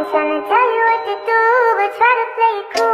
tryna tell you what to do, but try to play it cool.